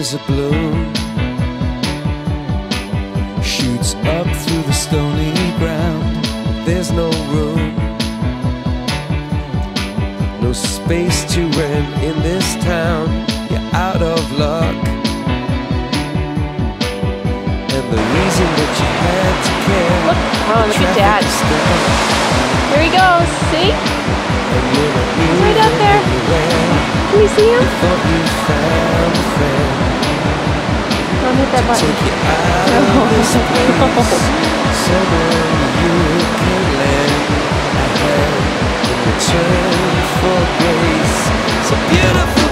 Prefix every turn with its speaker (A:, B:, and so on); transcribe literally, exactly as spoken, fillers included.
A: is a bloom, shoots up through the stony ground. There's no room, no space to rent in this town. You're out of luck, and the reason that you had to care.
B: Look, oh, look at Dad. There he goes, see? He's right out there. Can you see him?
A: Thought you found a friend.
B: Don't hit that button.
A: Take you out of this place, somewhere you can land a hand in return for grace. So beautiful.